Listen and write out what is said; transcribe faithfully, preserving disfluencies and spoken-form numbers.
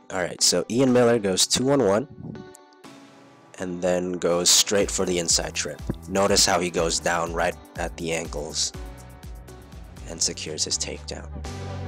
Alright, so Ian Miller goes two on one, and then goes straight for the inside trip. Notice how he goes down right at the ankles and secures his takedown.